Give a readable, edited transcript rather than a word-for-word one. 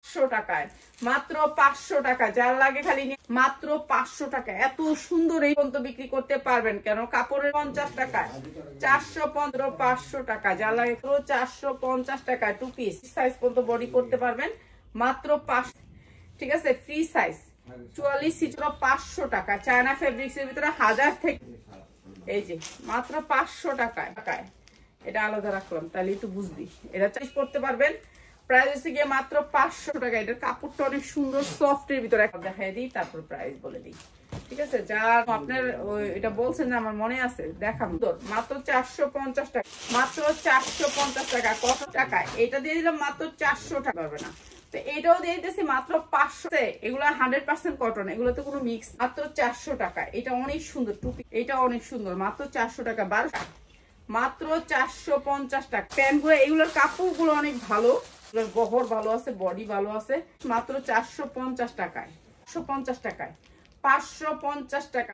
500 টাকায়, মাত্র 500 টাকা। যার লাগে খালি মাত্র 500 টাকা। এত সুন্দর এই পর্যন্ত বিক্রি করতে পারবেন কেন? কাপড়ের 50 টাকায় 415, 500 টাকা। যার লাগে 450 টাকা। 2 পিস সাইজ পর্যন্ত বডি করতে পারবেন মাত্র 500। ঠিক আছে, ফ্রি সাইজ 44 সিটর 500 টাকা। চায়না ফেব্রিক্স এর ভিতরে 1000 থেকে এই যে মাত্র 500 টাকায়। এটা আলাদা রাখলাম তাহলে একটু বুঝবি। এটা চাইজ করতে পারবেন। প্রাইস হচ্ছে গিয়ে মাত্র 500 টাকা। এটার কাপড়টা অনেক সুন্দর সফট এর ভিতরে দেখাই দিই, তারপর প্রাইস বলে দিই। ঠিক আছে, যা আপনার এটা বলছেন না আমার মনে আছে, দেখাম। মাত্র 450 টাকা, মাত্র 450 টাকা। কত টাকা? এটা দিয়ে দিলাম মাত্র 400 টাকা, পারবে না তো এটাও দিয়ে দিতেছি মাত্র 500। এগুলো 100% কটন, এগুলো তো কোনো মিক্স। মাত্র 400 টাকা। এটা অনেক সুন্দর টুপি, এটা অনেক সুন্দর। মাত্র 400 টাকা। 12 মাত্র 450 টাকা। প্যান্টগুলো এগুলোর কাপড়গুলো অনেক ভালো, বহর ভালো আছে, বডি ভালো আছে। মাত্র 450 টাকায়, 450 টাকায়, 550 টাকা।